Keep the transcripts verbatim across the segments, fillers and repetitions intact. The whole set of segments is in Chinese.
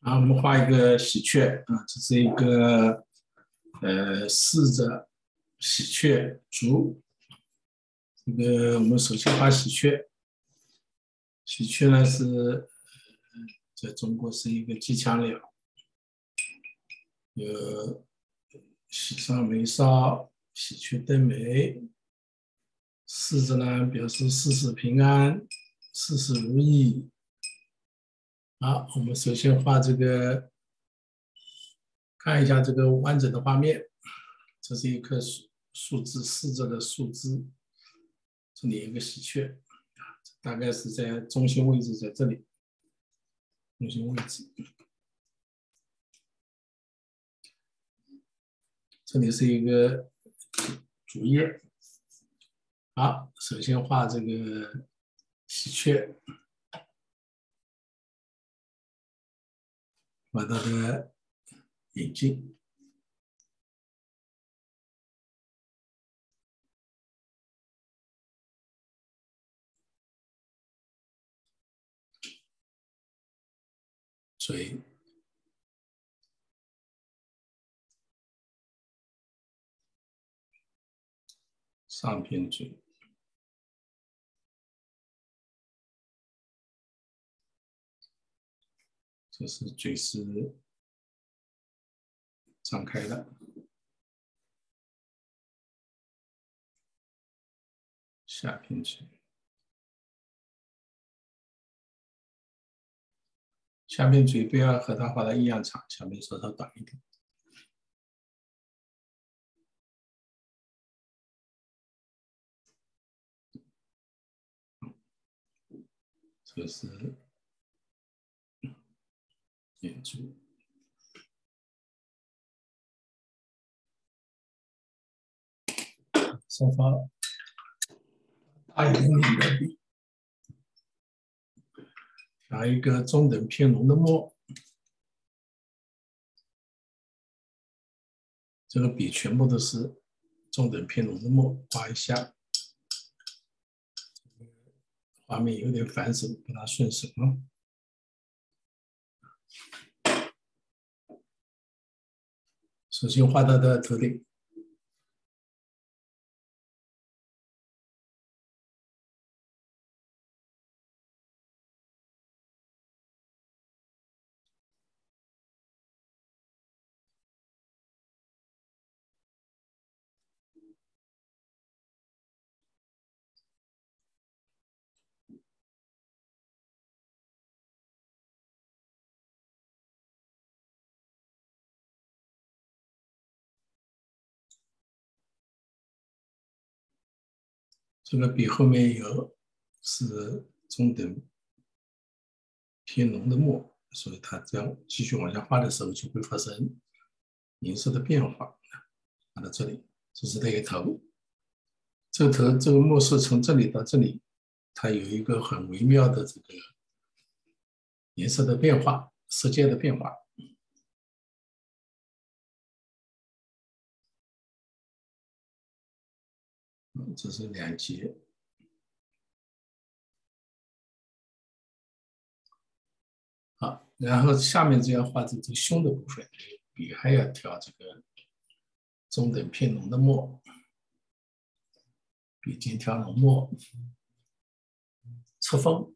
啊，我们画一个喜鹊啊，这是一个呃四着喜鹊足。这个我们首先画喜鹊，喜鹊呢是呃在中国是一个吉祥鸟，有喜上眉梢，喜鹊登眉，四着呢表示事事平安，事事如意。好，我们首先画这个，看一下这个完整的画面。这是一棵树树枝，四着的树枝，这里有一个喜鹊，大概是在中心位置，在这里，中心位置。这里是一个主叶。好，首先画这个喜鹊，画它的眼睛。嘴，上片嘴，这是嘴是张开的，下片嘴，下面嘴不要和它画的一样长，下面稍稍短一点。这是眼珠，稍稍大一点点的笔，调一个中等偏浓的墨。这个笔全部都是中等偏浓的墨，画一下。画面有点繁手，不大顺手啊。首先画它的头顶，这个笔后面有是中等偏浓的墨，所以它这样继续往下画的时候就会发生颜色的变化。画到这里，这是它一个头，这个头这个墨是从这里到这里，它有一个很微妙的这个颜色的变化，色阶的变化。这是两节。好，然后下面就要画这个胸的部分，笔还要调这个中等偏浓的墨，笔尖调浓墨，侧锋。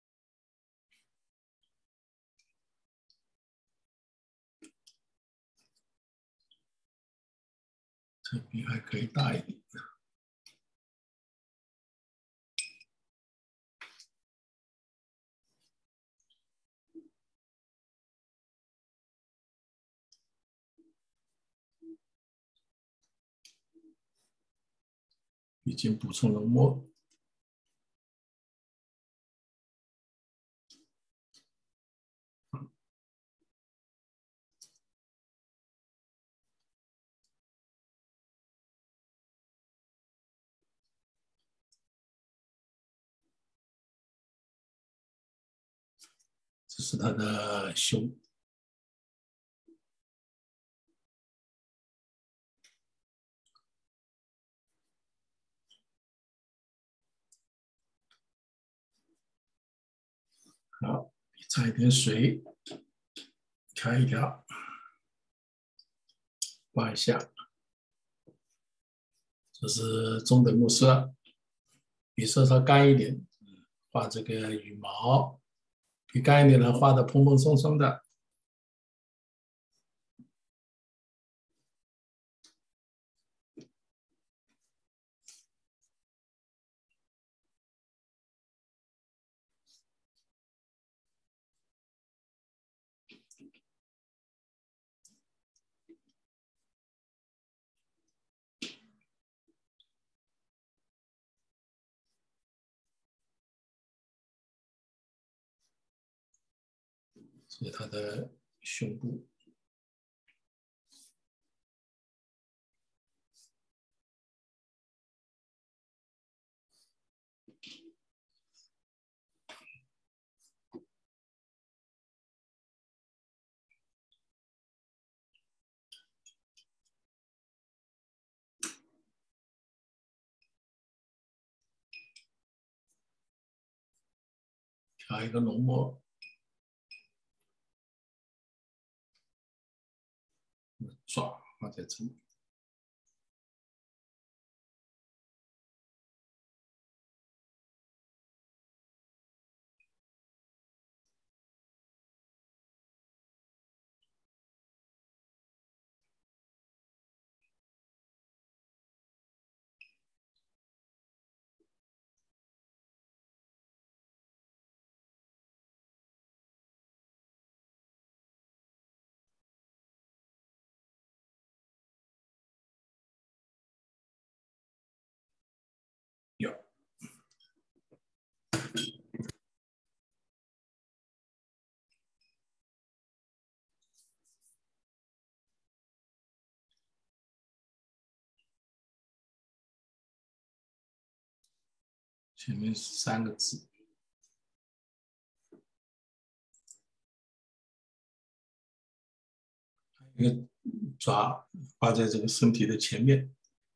这笔还可以大一点。已经补充了墨，这是它的胸。好，掺一点水。 调一调，画一下，这是中等木色，比色稍干一点，画这个羽毛，比干一点的画的蓬蓬松松的。这是它的胸部。调一个浓墨，爪画在这里。有。前面是三个字，一个爪画在这个身体的前面，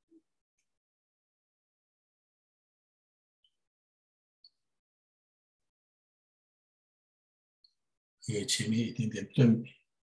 给前面一点点顿笔。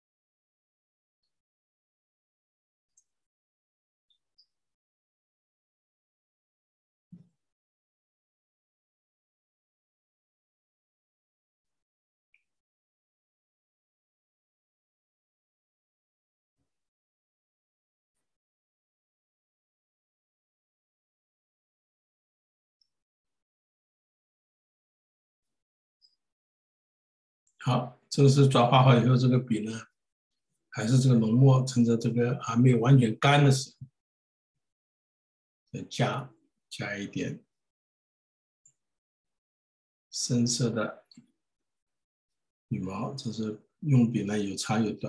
好，这个是爪画好以后，这个笔呢，还是这个浓墨，趁着这个还没有完全干的时候，再加加一点深色的羽毛，这是用笔呢有长有短。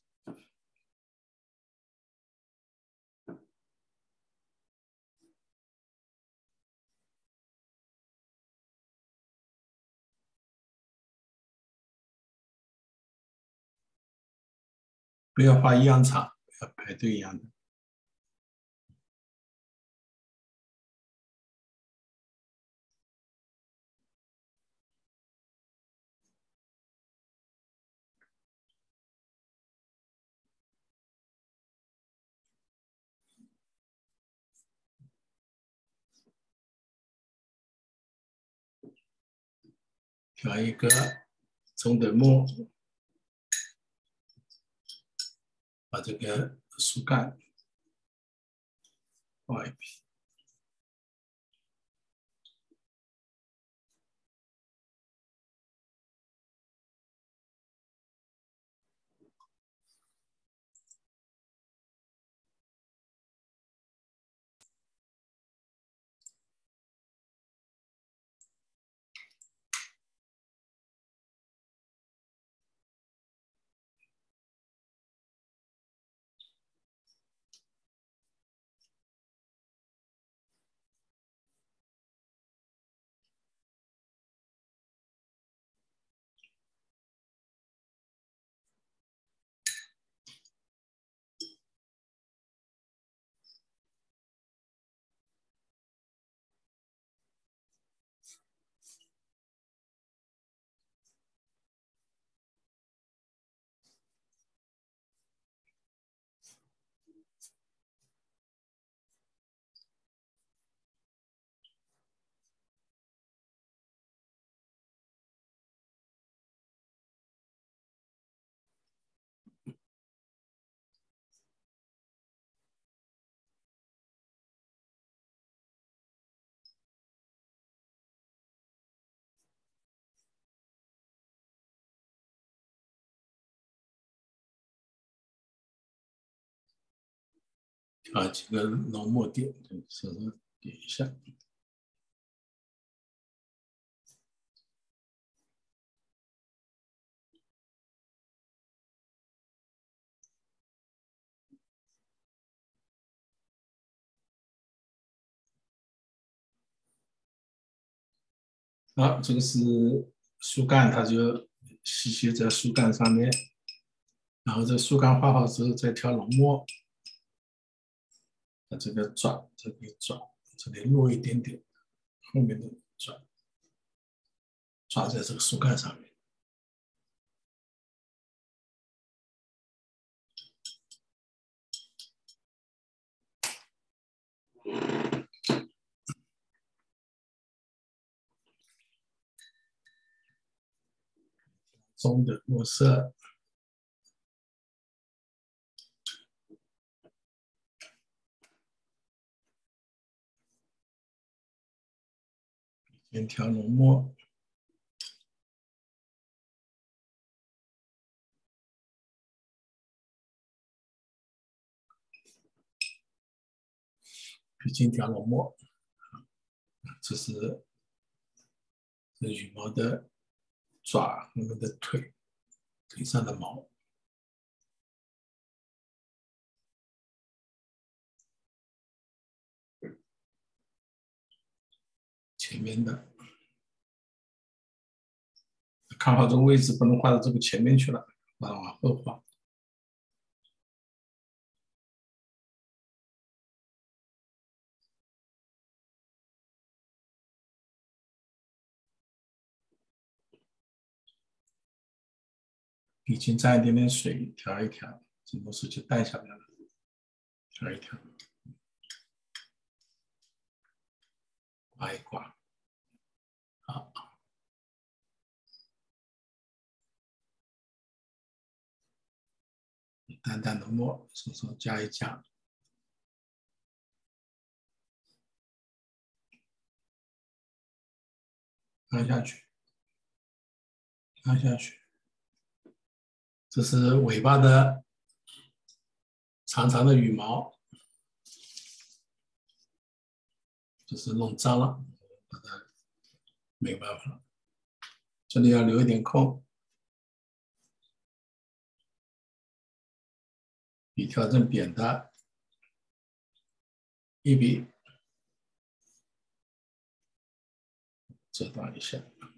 不要画一样长，要排队一样的。调一个中等墨，把这个树干画一笔。 调几个浓墨点，手上点一下。好，这个是树干，它就细写在树干上面。然后这树干画好之后，再调浓墨，把这个转，这个转，这里落一点点，后面的转，转在这个树干上面。中的墨色。先调浓墨，笔尖调浓墨。这是这羽毛的爪，我们的腿，腿上的毛。前面的，看好这个位置，不能画到这个前面去了，把它往后画。笔尖沾一点点水，调一调，这墨水就淡下来了。调一调，刮一刮，好。淡淡的墨，手手加一加，按下去，按下去。这是尾巴的长长的羽毛，就是弄脏了，把它没办法了。这里要留一点空，笔调整扁的，一笔遮挡一下。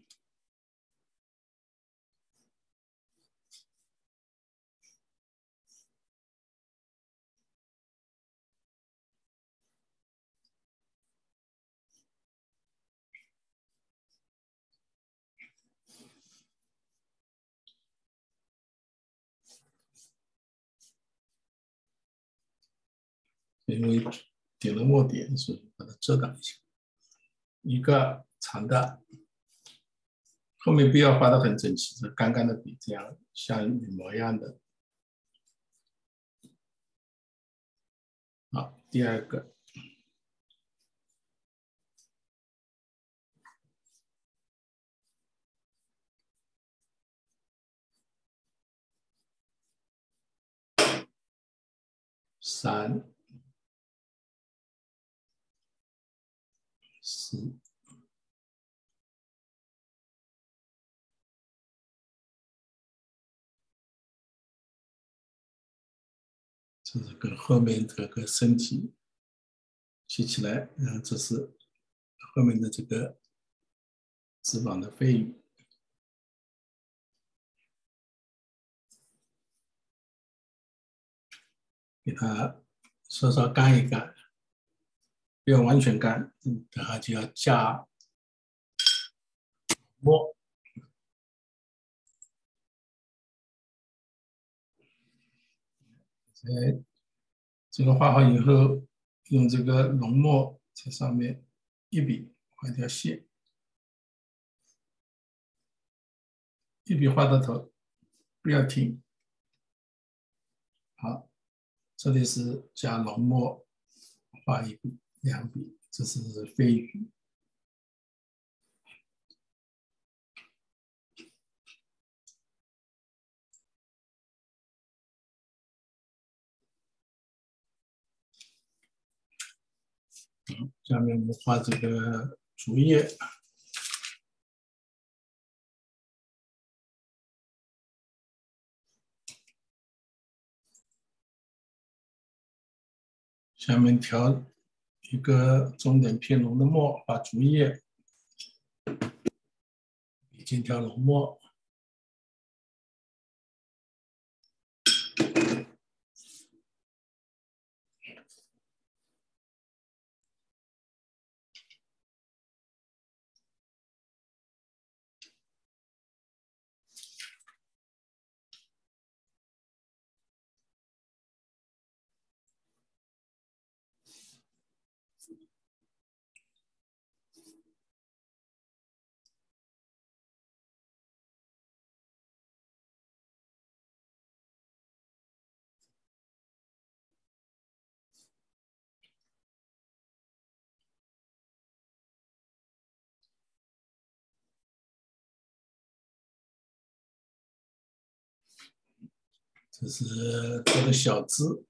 因为点了墨点，所以把它遮挡一下。一个长的，后面不要画得很整齐，这干干的笔，这样像羽毛一样的。好，第二个。三、四、这是跟后面这个身体写起来，然后这是后面的这个翅膀的飞羽，给它稍稍干一干，不要完全干，嗯，然后就要加墨。哎，这个画好以后，用这个浓墨在上面一笔画一条线，一笔画到头，不要停。好，这里是加浓墨，画一笔、两笔，这是飞羽。 下面我们画这个竹叶。下面调一个中等偏浓的墨，把竹叶已经调浓墨。这是这个小字。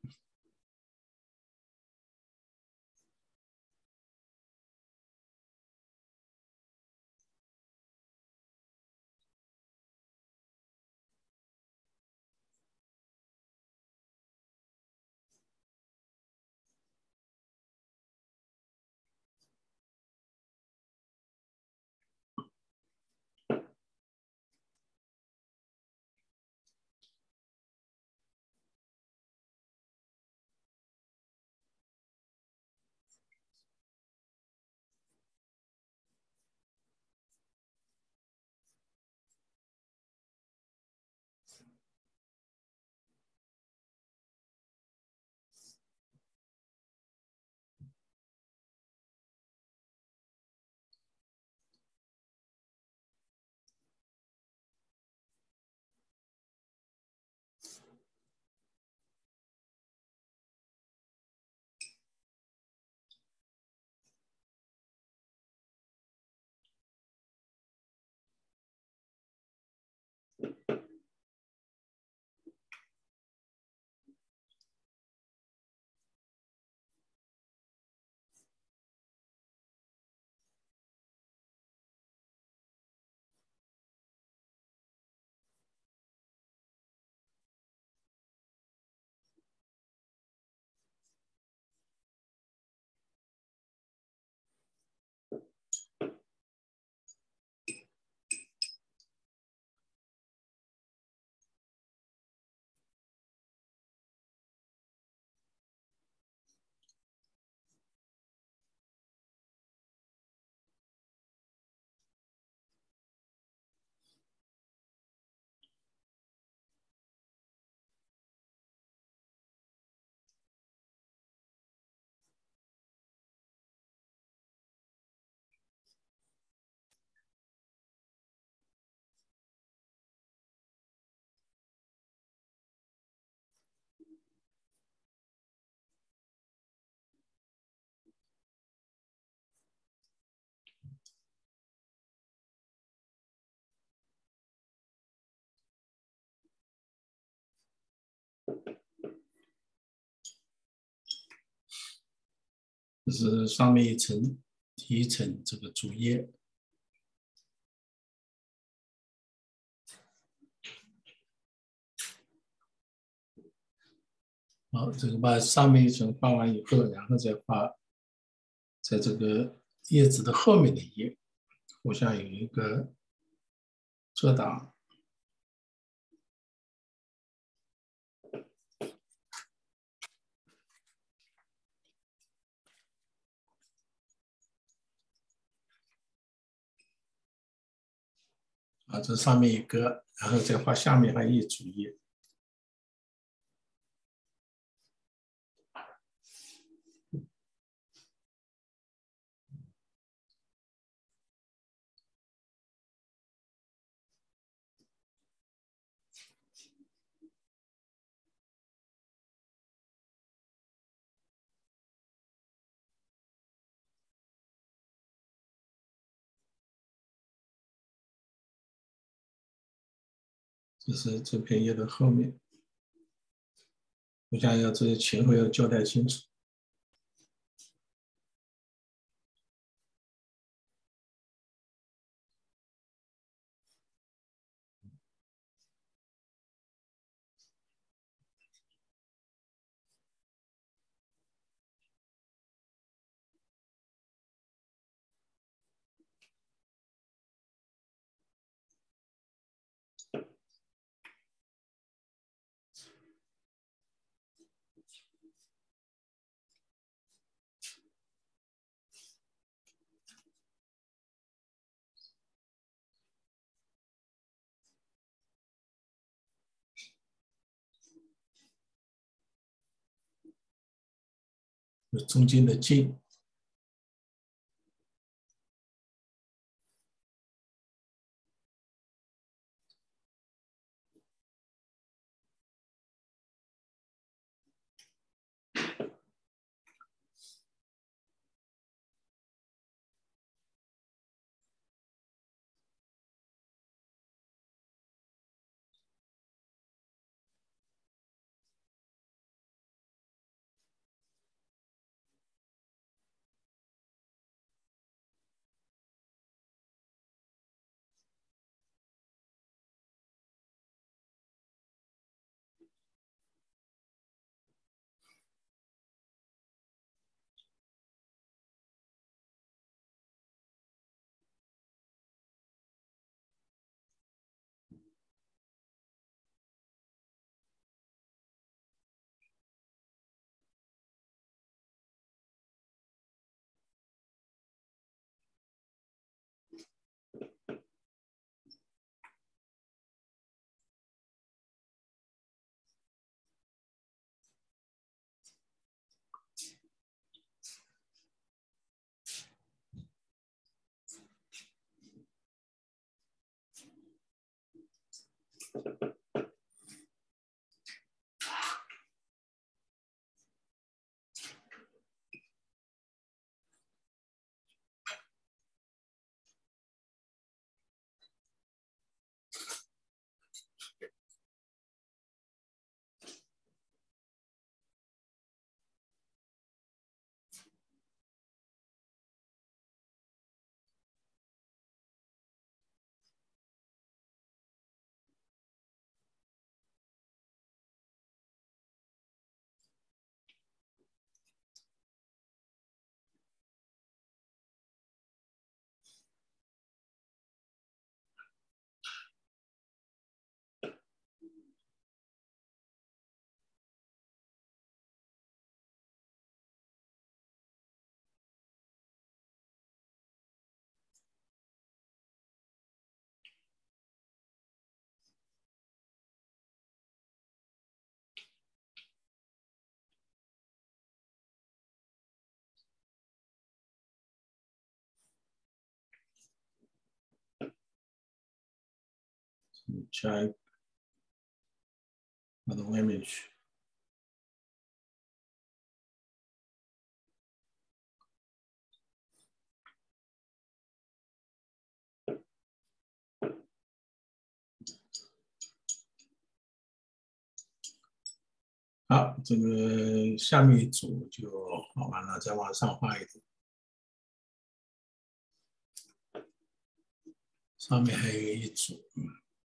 这是上面一层，第一层这个竹叶。好，这个把上面一层画完以后，然后再画在这个叶子的后面的叶，互相有一个遮挡。啊，这上面一个，然后再画下面还有一竹叶。这是这片叶的后面，我想要这些前后要交代清楚。 有中间的静。Check another image.好，这个下面一组就画完了，再往上画一组。上面还有一组，嗯。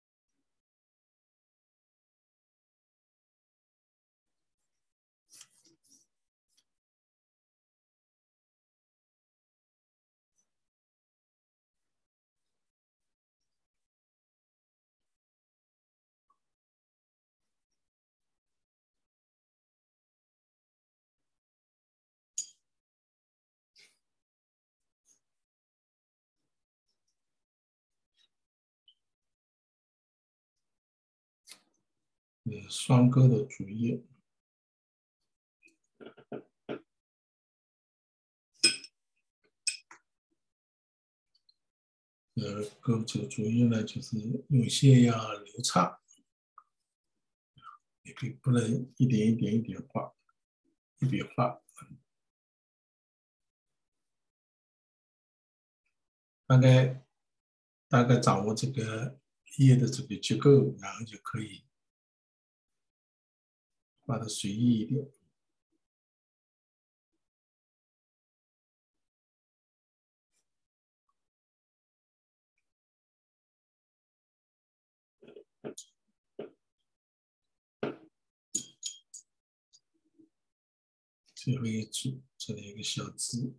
呃，双钩的主页，呃，钩这个主页呢，就是用线要流畅，也可以不能一点一点一点画，一笔画。大概大概掌握这个页的这个结构，然后就可以画的随意一点。最后一组，这里一个小字。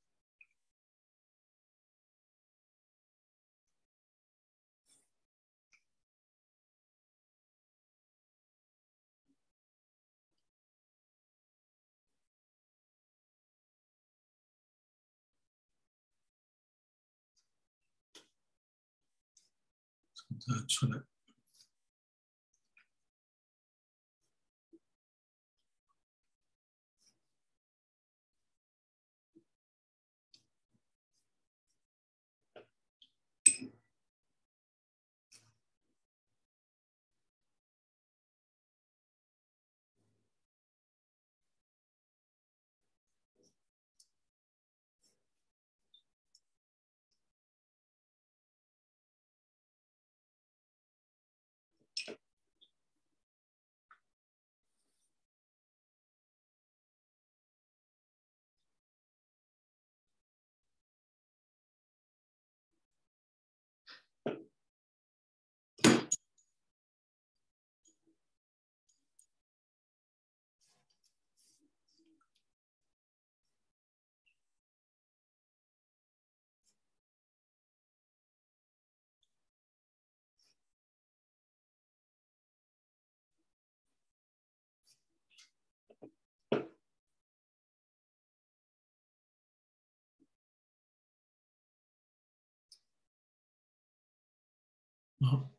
从这出来。 好。